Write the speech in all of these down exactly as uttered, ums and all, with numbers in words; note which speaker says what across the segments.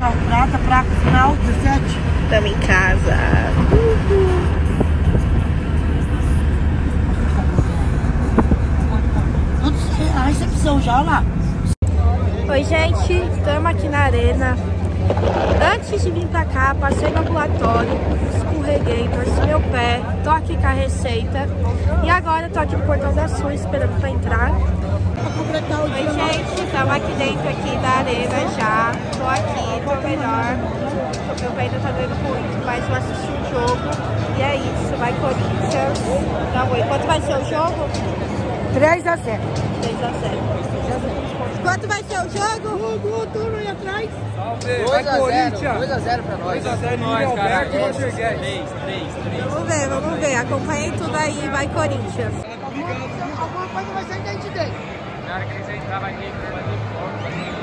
Speaker 1: Prata, placa final, dezessete.
Speaker 2: Estamos em casa. Uhul.
Speaker 1: A recepção já lá.
Speaker 2: Oi, gente. Estamos aqui na arena. Antes de vir pra cá, passei no ambulatório, escorreguei, torci meu pé, tô aqui com a receita. E agora tô aqui no Portão da Sul esperando pra entrar. Oi, gente, estamos aqui dentro aqui da arena já. Tô aqui, tô melhor. Meu pé ainda tá doendo muito, mas vou assistir o jogo. E é isso, vai Corinthians. Não, oi. Quanto vai ser o jogo?
Speaker 1: três a zero.
Speaker 2: três a zero. Quanto vai ser o jogo?
Speaker 1: Do outro aí atrás.
Speaker 3: dois a zero. dois a zero pra nós.
Speaker 4: dois a zero nós, cara. três, três, três.
Speaker 2: Vamos ver, vamos ver. Acompanhem tudo aí, vai Corinthians.
Speaker 1: Alguma coisa vai sair dentro dele.
Speaker 4: Na hora que eles entrarem, vai ter que fazer foto.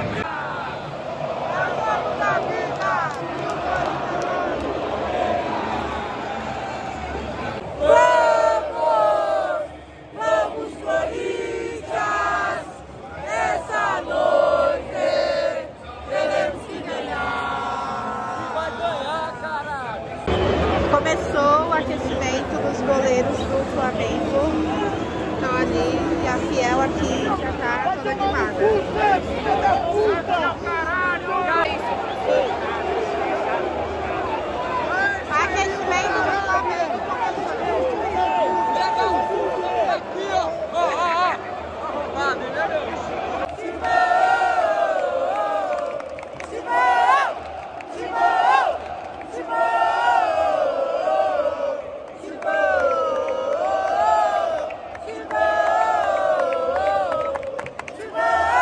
Speaker 2: Começou o aquecimento dos goleiros do Flamengo. Então ali, e a Fiel aqui já tá toda animada. Aquecimento do Flamengo começou.
Speaker 1: Simão!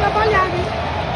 Speaker 1: trabalhar, hein?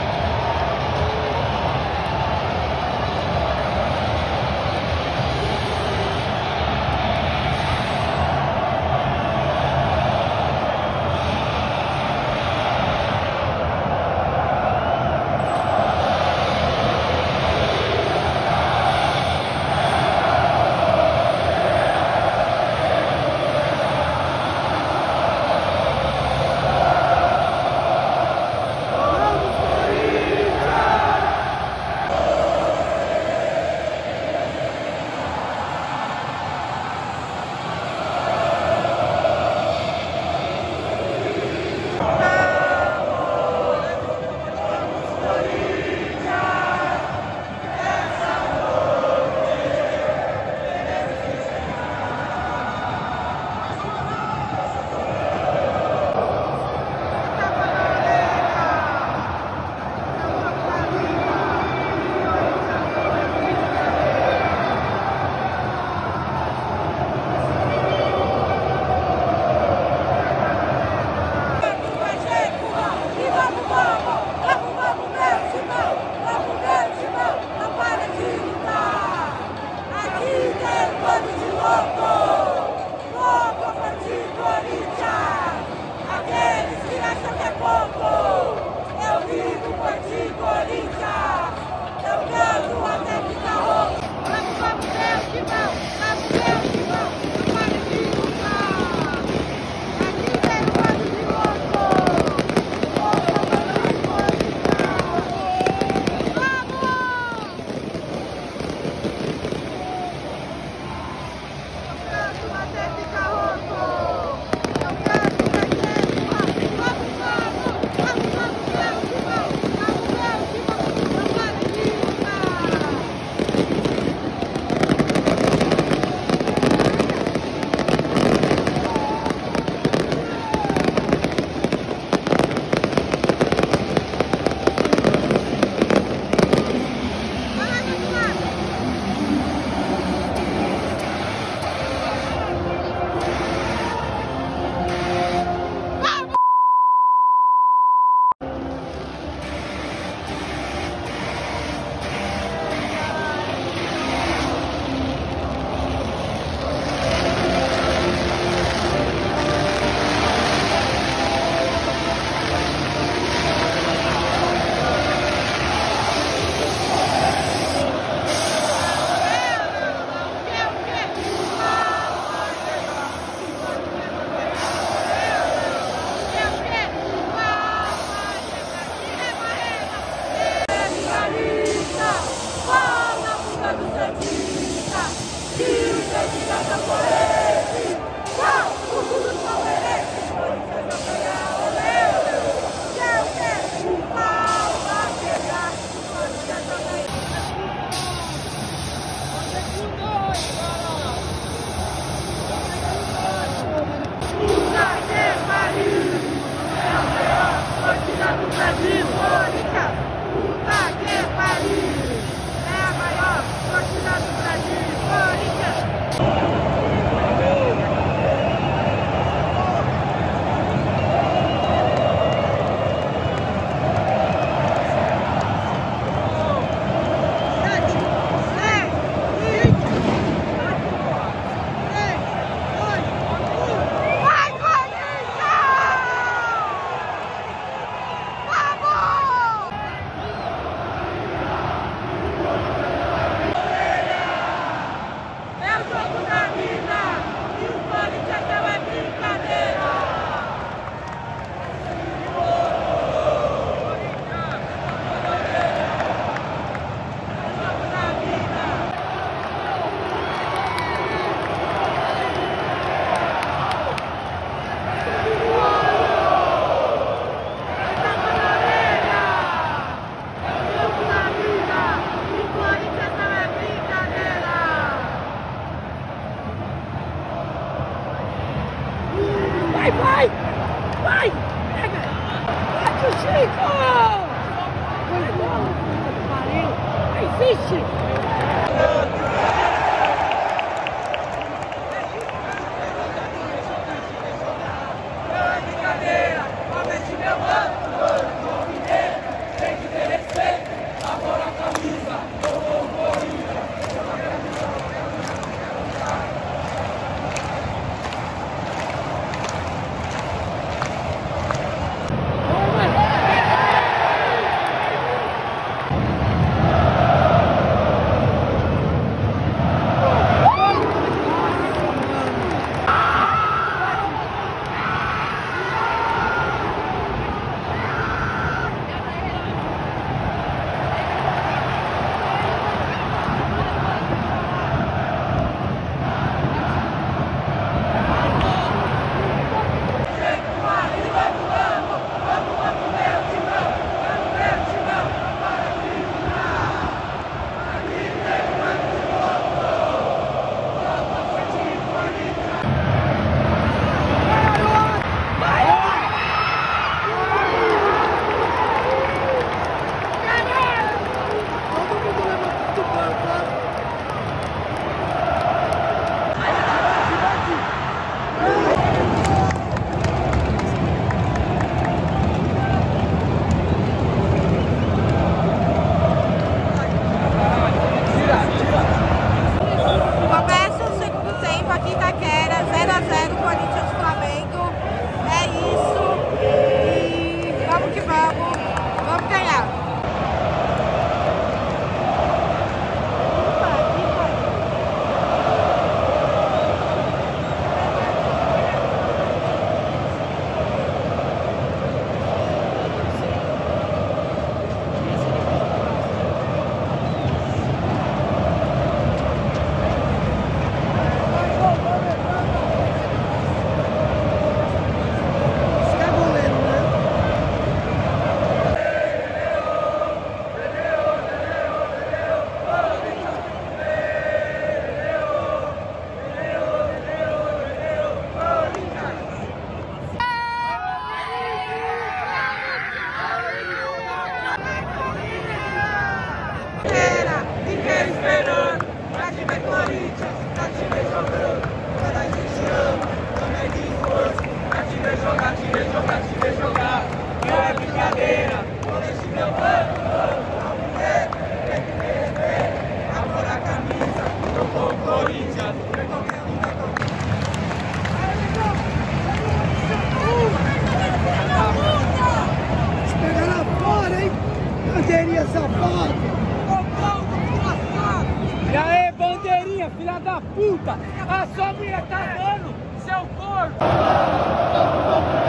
Speaker 1: Vai, vai! Vai! Pega! Bate o Chico! Foi bom! Pariu! Aí, vixe!
Speaker 3: Brincadeira! Comete meu banco!
Speaker 1: Bandeirinha safado! E aí, bandeirinha, filha da puta! A sua mulher tá dando, seu corpo!